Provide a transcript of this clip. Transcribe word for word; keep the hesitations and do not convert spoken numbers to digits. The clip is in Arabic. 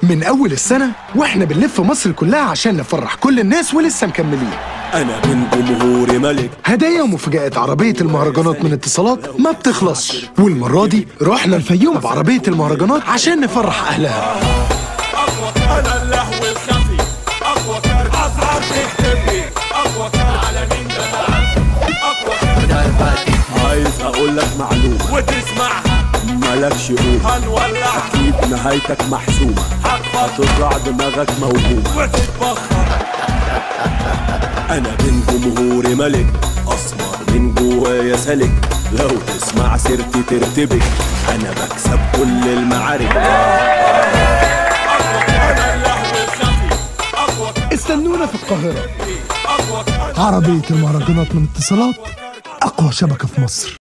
من أول السنة وإحنا بنلف مصر كلها عشان نفرح كل الناس ولسه مكملين. أنا من جمهور ملك. هدايا ومفاجآت عربية المهرجانات من اتصالات ما بتخلصش، والمرة دي رحنا الفيوم بعربية المهرجانات عشان نفرح أهلها. أنا اللهو الخفي أقوى كارت أسعار تختفي أقوى كارت على مين ده أقوى. عايز أقول لك معلومة وتسمعها مالكش قول، هنولع أكيد نهايتك محسومة، هتطلع دماغك موهومة وتتبخر. أنا من جمهور ملك أسمر من جوايا سالك، لو تسمع سيرتي ترتبك، أنا بكسب كل المعارك. استنونا في القاهرة. عربية المهرجانات من اتصالات، أقوى شبكة في مصر.